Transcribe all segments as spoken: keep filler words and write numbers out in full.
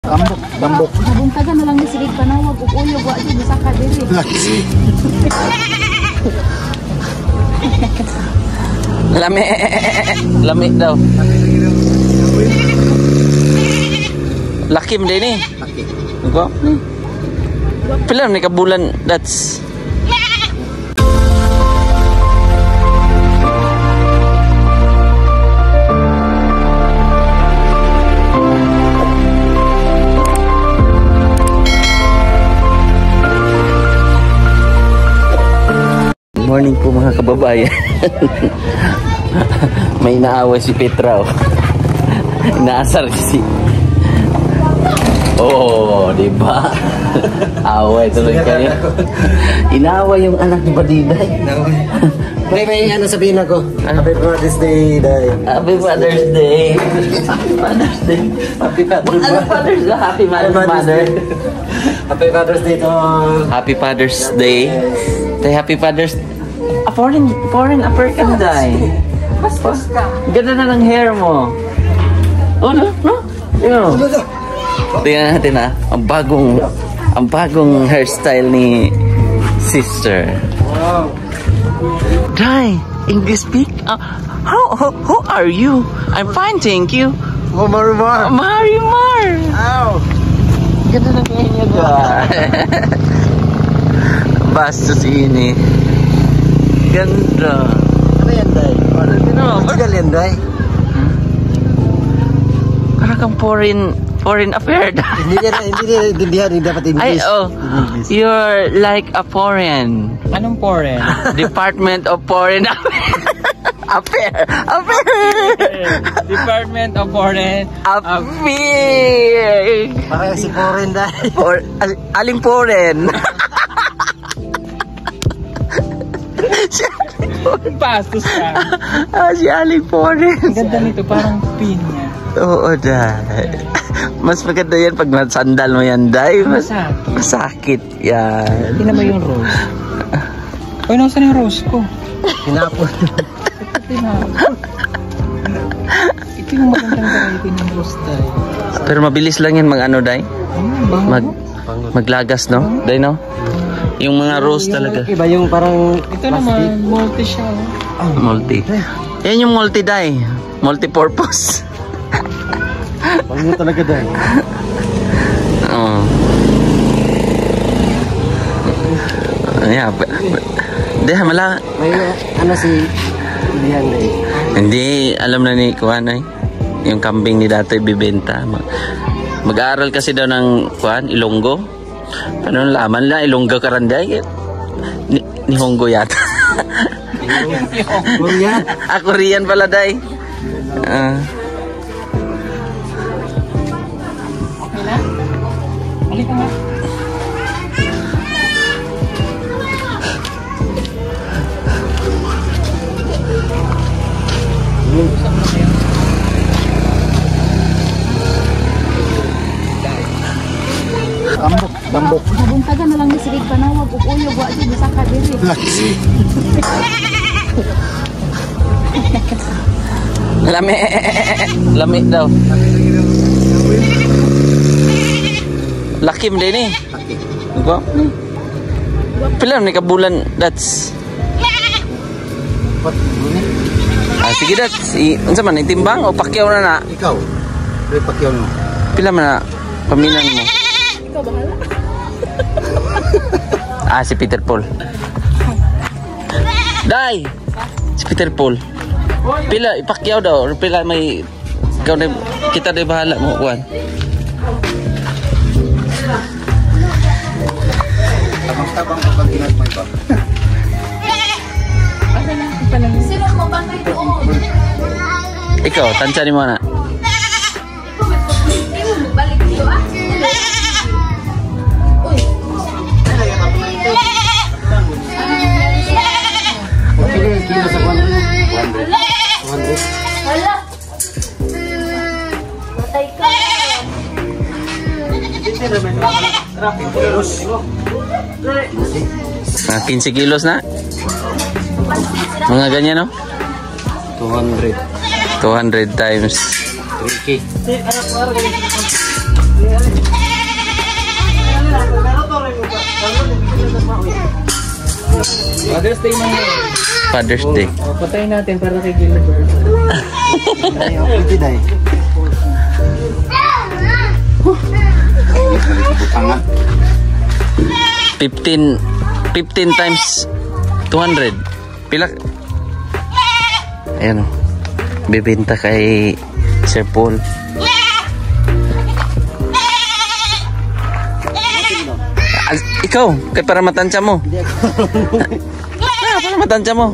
Bambok, bambok. Buntagan na lang ni sige panawag ug uyog wa di bisaka diri. Lami. Lami daw. Lakim din ni. Laki. Ko. Pila ni kabulan that's morning po mga kababayan. May inaaway si Petra. Inaasar si oh, di ba? Away tuloy kayo. Inaaway yung anak ni Badiday. May may ano sabihin ako. Happy Father's Day, Day. Happy Father's Day. Happy Father's Day. Happy Father's Day. Father's Day. Happy Mother's Mother. Happy Father's Day to Happy Father's Day. Tay Happy Father's A foreign, foreign African day. Bastos ka. Ganda na ng hair mo. Oh, no? No? Yo. Tingnan natin ah. Ang bagong, ang bagong hairstyle ni sister. wow. Day, English speak? Uh, how, how, who are you? I'm fine, thank you. Oh, Marimar. Uh, Marimar. Ow. Ganda ng hair niya ga. Bastos ini. Ganda. Ano yan, Day? Ano? Matagal yan, Day? Parang kang foreign foreign affair. Hindi niya hindi niya intindihan, hindi dapat English. Ay, oh. You're like a foreign. Anong foreign? Department of Foreign Affair. Affair. Department of Foreign Affair. Parang si foreign, Day. For, al, aling foreign. Bastos ka. Ah, si aling foreign. Ang ganda nito, parang pinya. Oo, Day. Mas maganda yan pag nasandal mo yan, Day. Mas Masakit. masakit yan. Tingnan mo yung rose. Uy, nasan yung rose ko? Hinapon. Ito tinapon. Ito yung magandang variety ng rose, Day. Pero mabilis lang yan mag ano, Day. Oh, Mag, maglagas, no? Day, no? Yung mga rose talaga. Iba yung parang ito naman, multi siya. Oh, multi. Yan yung multi, Day. Multi-purpose. Pangyo talaga, Day. Oo. Yeah. Hindi, mala. May ano si Lian, Day. Hindi, alam na ni Kuan ay. Yung kambing ni Datoy bibenta. Mag-aaral kasi daw ng Kuan, Ilonggo. Ano laman lang, Ilonggo Karanday. Ni, ni Honggo yata. Korean. Ah, Korean pala, Day. Ah. Okay na? Halika nga. Bambok, bambok. Buntagan na lang ni sige panawag ug uyog wa di bisaka diri. Lami. Lami daw. Lakim din eh. Laki. Ko? Pila ni kabulan that's. What? Ah, sige dat. I, unsa man itimbang o pakyaw na na? Ikaw. May pakyaw mo. Pila man na paminan mo? Ikaw bahala. Ah, si Peter Paul. Day! Si Peter Paul. Pila ipakyaw daw, pila may ikaw na kita na bahala mo kuan. Tabang-tabang kapag ginagmay ba? Sino mo bantay doon? Ikaw, tansya ni mo na. Balik dito ah. Uy. Pili kilo sa one hundred. one hundred. Hala. Patay ka. Mga fifteen kilos na. Mga ganyan, no? two hundred. two hundred times three K. Father's Day man yun. Father's Day. O, patayin natin para kay Gilbert. Day, okay, day. fifteen fifteen times two hundred. Pila? Ayan o. Bibenta kay Sir Paul. Ah, ikaw, kay para matansya mo. Ah, para matansya mo.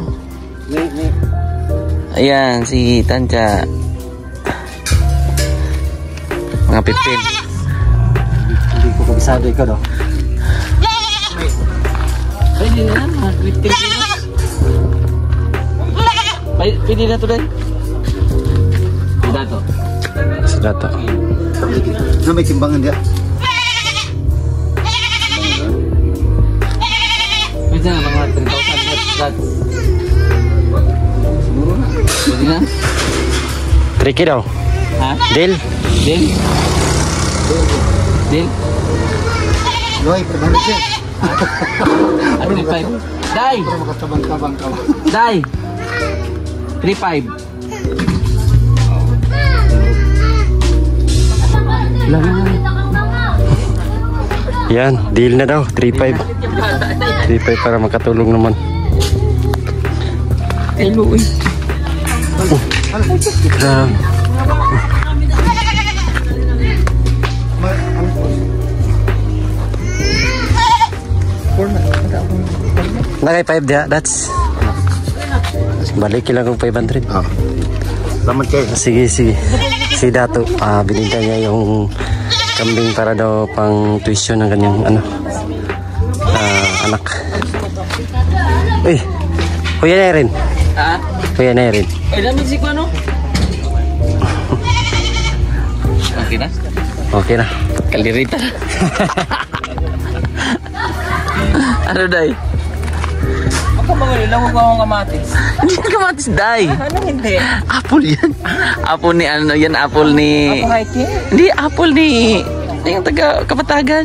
Ayan, si Tansya. Mga fifteen. Hindi ko kabisado ikaw daw. Pwede na yan, mga fifteen kilos. Pwede na to din. Pwede na to. Sa dato. Na may timbangan dia. Pwede na mga three thousand net flat. Siguro na. Pwede na. Tricky daw. Ha? Deal. Deal? Deal? Loy, pabalik siya. Ano three five? Day! Para makatabang-tabang ka. Day! three five. Yan, deal na daw. three five. three five para makatulong naman. Hello, uy. Grabe. Nagay five dia, that's balik lang kung five hundred. Oh. Laman kayo. Sige, sige. Si Dato, ah, bininta niya yung kambing para daw pang tuition ng kanyang ano, ah, anak. Uy, kuya na rin. Ha? Kuya na rin. Ay, lamig si ko ano? Okay na? Okay na. Kalirita. Ano, Day? Baka mga nilang ko akong kamatis. Hindi yan kamatis, Day. Ano hindi? Apple yan. Apple ni ano yan, apple ni... Ako hiking? Hindi, apple ni... Yung taga Kapatagan.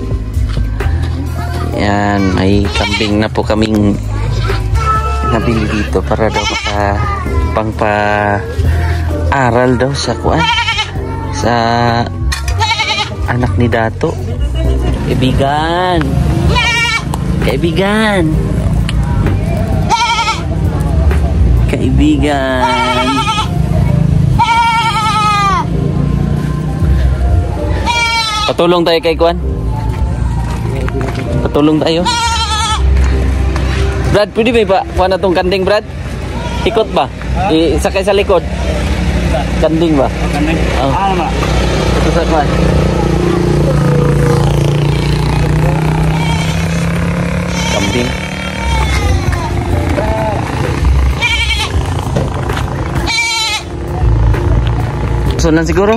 Yan, may kambing na po kaming nabili dito para daw maka pang pa aral daw sa kuan sa anak ni Dato. Kaibigan. Kaibigan. Kaibigan. Patulong tayo kay Kuan. Patulong tayo. Brad, pwede ba ba? Kuha na tong kanding, Brad? Ikot ba? Isakay sa likod. Kanding ba? Kanding? Oo. Ah, naman. Ito sa Kuan. Kambing. Sunan siguro?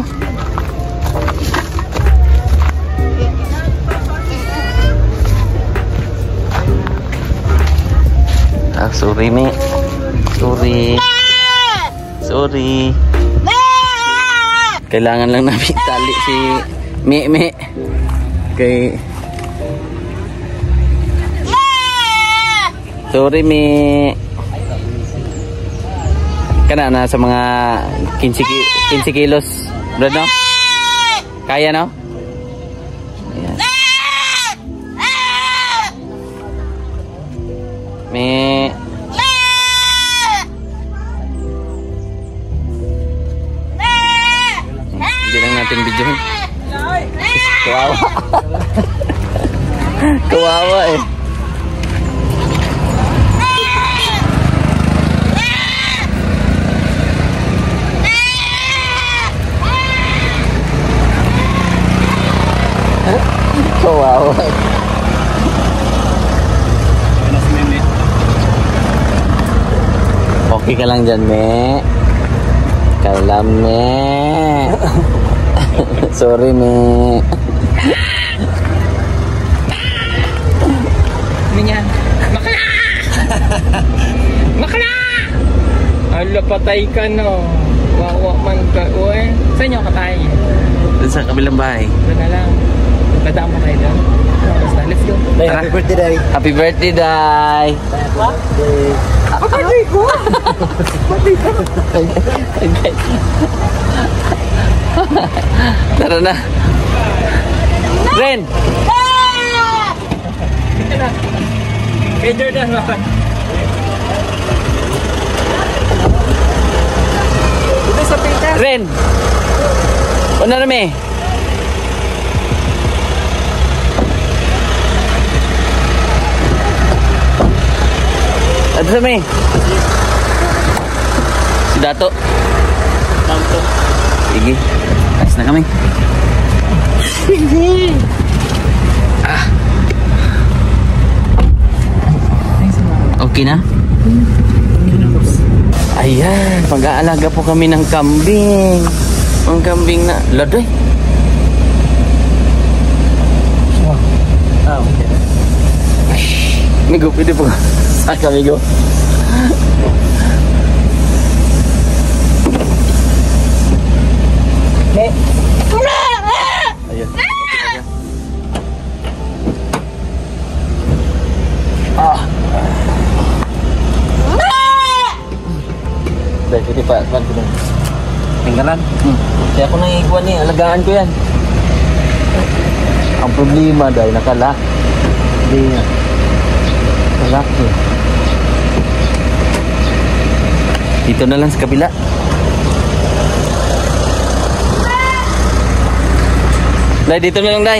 Ah, sorry, Mi. Sorry. Sorry. Kailangan lang namin tali si Mi, Mi. Kay... Sorry, Mi. Kana na sa mga fifteen kilos. Brad, no? Kaya, no? Ayan. Mi. Hindi lang natin videoin. Kawawa. Kawawa eh. Kawawa. Okay ka lang dyan, Me. Kalam, Me. Sorry, Me. Minyan. Makla! Makla! Ala, patay ka, no. Wawa man ka. Uwe. Saan nyo katay? Doon sa kabilang bahay. Doon na lang. Nadaan mo kayo doon. Basta, let's go. Day, happy birthday, Day. Happy birthday, Day! Birthday ko! Birthday ko! Tara na. Ren! Kay Jordan, bakit? Ito sa pita. Ren! Ano na rami? Ano sa may? Si Dato. Dato. Sige. Ayos na kami. Ah. Okay na? Ayan. Pag-aalaga po kami ng kambing. Ang kambing na... Ladoy. Ah, okay. Migo, pwede po. Saan ka, Migo? Okay. Ayun. Ah. Dahil, pwede pa. Saan ko dun? Tinggalan. Hmm. Kaya ako nang ikuan eh. Alagaan ko yan. Ang problema dahil nakala. Hindi nga. Malaki. Dito na lang sa kabila. Day, dito na lang, Day.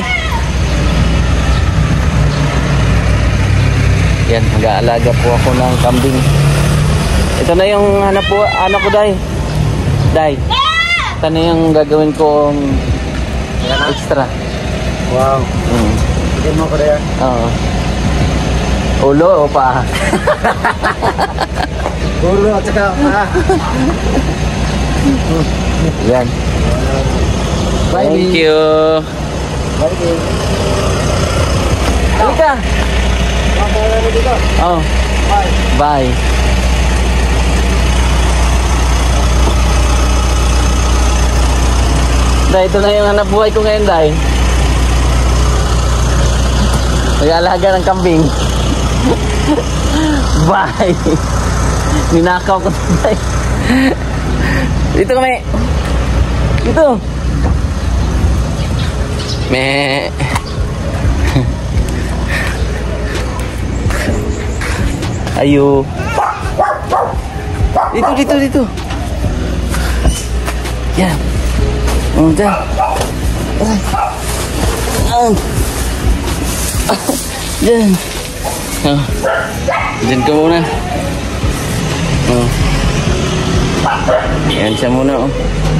Yan, nag-aalaga po ako ng kambing. Ito na yung hanap po, anak ko, Day. Day. Ito na yung gagawin kong extra. Wow. Mm. Hindi mo ko rin. Oo. Ulo o pa? Ulo at saka pa. Yan. Bye, Thank Lee. you. Bye, Lee. Halika. Makakala mo dito. Oh. Bye. Bye. Day, ito na yung hanap buhay ko ngayon, Day. Nag-aalaga ng kambing. Bye. Ninakaw ko, Day. Dito kami. Dito. Me. Ayo. Dito, dito, dito. Yan. Oh, dyan. Ay. Oh. Dyan. Oh. Dyan ka muna. Oh. Yan siya muna, oh.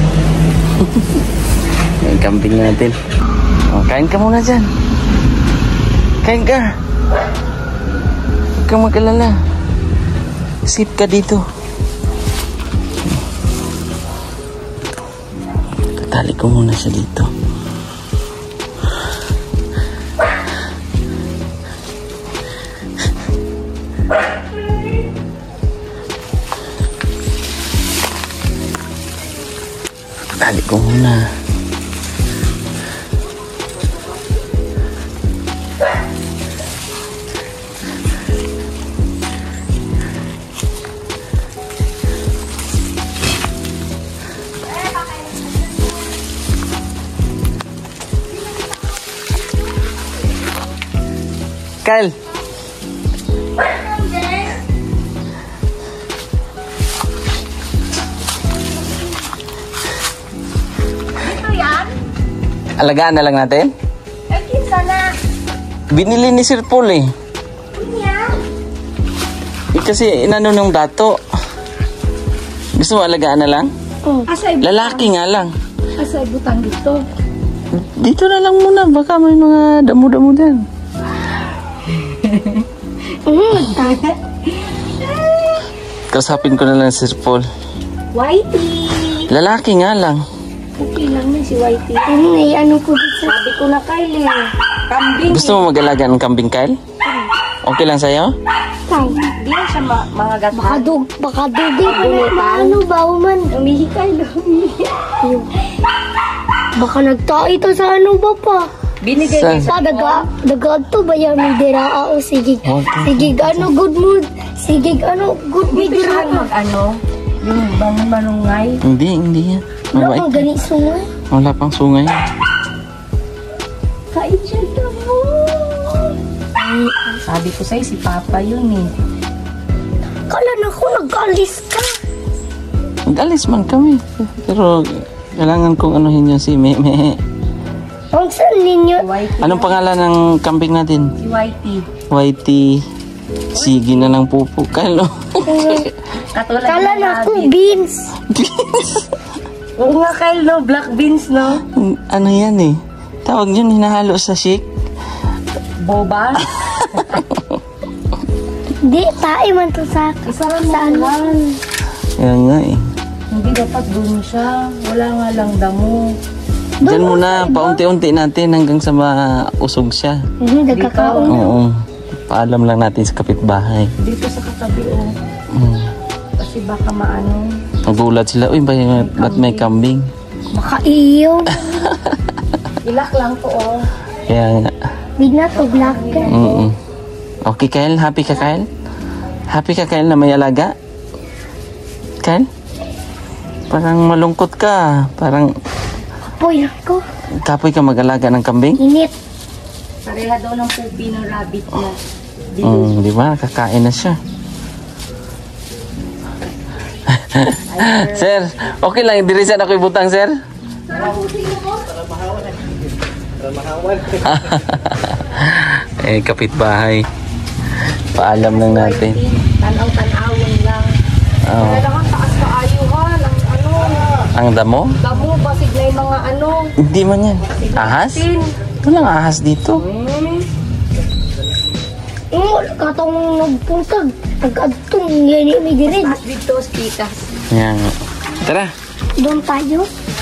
Yung kambing natin. Oh, kain ka muna dyan. Kain ka. Huwag kang mag-alala. Sip ka dito. Tatali ko muna siya dito. Tatali ko muna. Kyle. Ito yan? Alagaan na lang natin. Ay, kinsa na. Binili ni Sir Paul eh. Yan. Eh, kasi inano nung dato. Gusto mo alagaan na lang? Oh. Asay butang. Lalaki nga lang. Asay butang dito. Dito na lang muna. Baka may mga damo-damo dyan. Kasapin ko na lang si Sir Paul. Whitey. Lalaki nga lang. Okay lang na si Whitey. Ay, ano po dito? Sabi ko na Kyle eh. Kambing. Gusto mo mag-alaga ng kambing, Kyle? Okay lang sa'yo? Di yan siya ma mga gata. Baka dug, baka dugi pa na, ano ba, man? Umihi Kyle. Umihi. Baka nagtae to sa ano ba pa? Binigay Saan? Sa daga, daga to ba yan may dira o sige. Okay. Sige ano good mood. Sige ano good mood Dito dira. siya mag ano, yung bangon manungay. Hindi, hindi yan. Wala Mabait. kang gani sungay. Wala pang sungay. Kain siya na mo. Ay, sabi ko sa'yo, si Papa yun eh. Kala na ko nag-alis ka. Mag-alis man kami. Pero kailangan kong anuhin yung si Meme. Ang saan ninyo? Whitey. Anong pangalan ng kambing natin? Si Whitey. Whitey. Sige na lang pupo. Kalo. Katulad Kala ng na ko rabbit. beans. Oo nga, Kyle, no? Black beans, no? Ano yan eh? Tawag yun, hinahalo sa shake. Boba. Di, tae man to sa Isarap sa mo ano. lang. Yan nga eh. Hindi dapat doon siya. Wala nga lang damo. Diyan muna, paunti-unti natin hanggang sa mausog siya. Mhm, nagkakaon. Oo. Paalam lang natin sa kapitbahay. Dito sa katabi, oh. Mm. Kasi baka maano. Nagulat sila, uy, ba, ba't may kambing? Makaiyaw. Ilak lang to, oh. Kaya nga. Big na to black. Mm-mm. Okay, Kyle? Happy ka, Kyle? Happy ka, Kyle, na may alaga? Kyle? Parang malungkot ka. Parang Apoy ako. kapoy ka mag-alaga ng kambing? Init. Pareha daw ng pupi ng rabbit na. Mm, di ba? Kakain na siya. Sir, okay lang. Dirisan ako ibutang, sir? Eh, kapitbahay. Paalam lang natin. Tanaw-tanawin lang. Oh. Kailangan taas kaayuhan. Ang ano, Ang damo? damo, basig na yung mga ano. Hindi man yan. Ahas? Tin. Walang ahas dito. Hmm. Mm, katong nagpuntag. Nag-adtong yan yung may dirid. Taas dito, spikas. Yan. Tara. Doon tayo.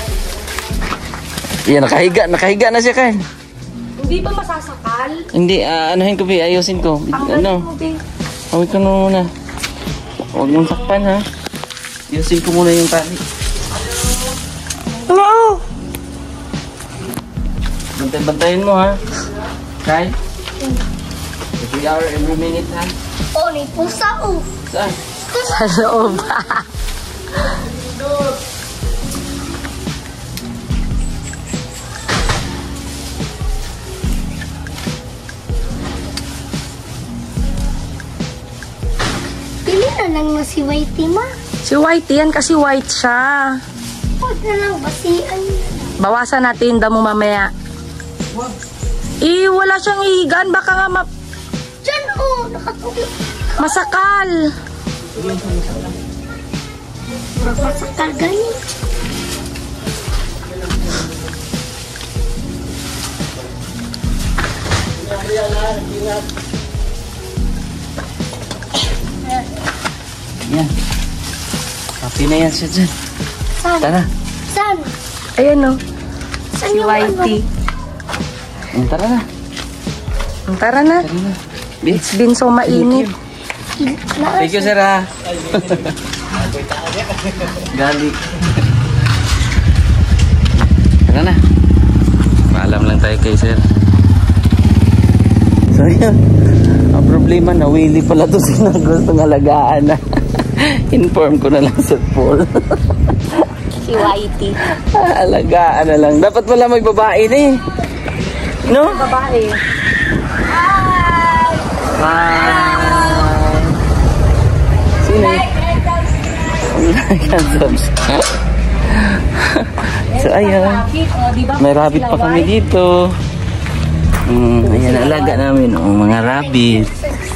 Yan, nakahiga. Nakahiga na siya, Kyle. Hindi ba masasakal? Hindi, ah, anuhin ko, Bi. Ayusin ko. Tanggalin Ano? mo, Bing. Hawig ko na muna. Huwag mong sakpan, ha? Ayusin ko muna yung tali. No. Bantay-bantayin mo, ha? Kyle? Every hour, every minute, ha? Oh, ni pusa oh. Saan? Sa loob. Pili na lang mo si Whitey ma. Si Whitey yan kasi white siya. Huwag na lang basian. Bawasan natin damo mamaya. Eh, wala siyang ihigan. Baka nga ma- Diyan oh, nakatulog. masakal. Masakal gani. Yan. Happy na yan siya dyan. San? Tara. San? Ayan o. San Si yung Whitey. Mm, Tara na. Tara na. Tara na. Bi. It's been so mainit. ano? Thank you, sir, ha? Gali. Tara na. Paalam lang tayo kay sir. So, yun. Ang problema, nawili pala to sa gustong alagaan na. Inform ko na lang sa Paul. Si Whitey. Alagaan na lang. Dapat pala may babae na eh. No? Babae. Bye! Sino? Like and subscribe. So, ayun. May rabbit pa kami dito. Mm, ayan, alaga namin. Oh, mga rabbit.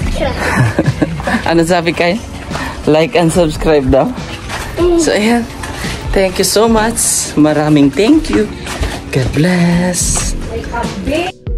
Ano sabi kayo? Like and subscribe daw. So, ayan. Thank you so much. Maraming thank you. God bless.